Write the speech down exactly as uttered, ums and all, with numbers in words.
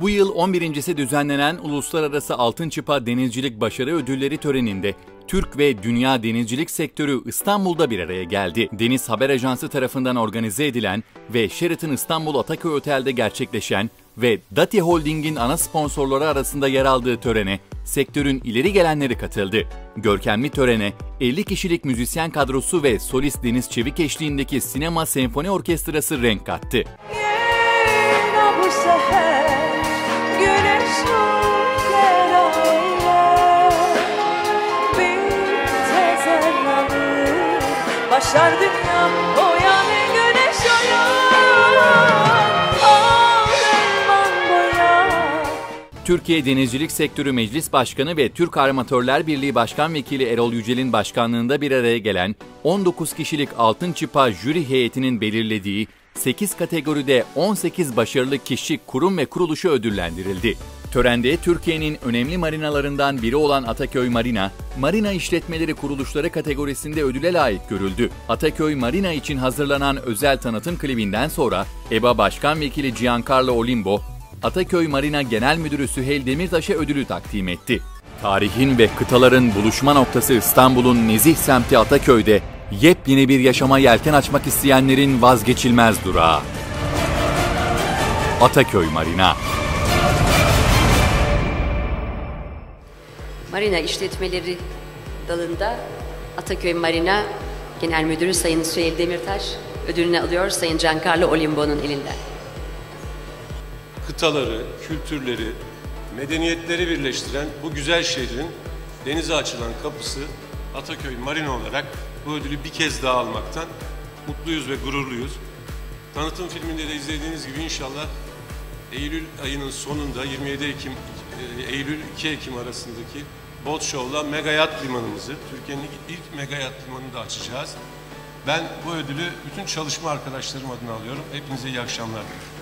Bu yıl on birincisi düzenlenen Uluslararası Altın Çıpa Denizcilik Başarı Ödülleri töreninde Türk ve dünya denizcilik sektörü İstanbul'da bir araya geldi. Deniz Haber Ajansı tarafından organize edilen ve Sheraton İstanbul Ataköy Otel'de gerçekleşen ve Dati Holding'in ana sponsorları arasında yer aldığı törene sektörün ileri gelenleri katıldı. Görkemli törene elli kişilik müzisyen kadrosu ve solist Deniz Çevik eşliğindeki Sinema Senfoni Orkestrası renk kattı. Başlar dünya o yani güneş Türkiye Denizcilik Sektörü Meclis Başkanı ve Türk Armatörler Birliği Başkan Vekili Erol Yücel'in başkanlığında bir araya gelen on dokuz kişilik Altın Çıpa jüri heyetinin belirlediği sekiz kategoride on sekiz başarılı kişi, kurum ve kuruluşu ödüllendirildi. Törende Türkiye'nin önemli marinalarından biri olan Ataköy Marina, Marina İşletmeleri Kuruluşları kategorisinde ödüle layık görüldü. Ataköy Marina için hazırlanan özel tanıtım klibinden sonra E B A Başkan Vekili Giancarlo Olimbo, Ataköy Marina Genel Müdürü Süheyl Demirtaş'a ödülü takdim etti. Tarihin ve kıtaların buluşma noktası İstanbul'un nezih semti Ataköy'de yepyeni bir yaşama yelken açmak isteyenlerin vazgeçilmez durağı. Ataköy Marina. Marina işletmeleri dalında Ataköy Marina Genel Müdürü Sayın Süheyl Demirtaş ödülünü alıyor Sayın Giancarlo Olimbo'nun elinden. Kıtaları, kültürleri, medeniyetleri birleştiren bu güzel şehrin denize açılan kapısı Ataköy Marina olarak bu ödülü bir kez daha almaktan mutluyuz ve gururluyuz. Tanıtım filminde de izlediğiniz gibi inşallah Eylül ayının sonunda yirmi yedi Ekim, Eylül iki Ekim arasındaki Boat Show'la Mega Yacht Limanımızı, Türkiye'nin ilk Mega Yacht Limanını da açacağız. Ben bu ödülü bütün çalışma arkadaşlarım adına alıyorum. Hepinize iyi akşamlar diliyorum.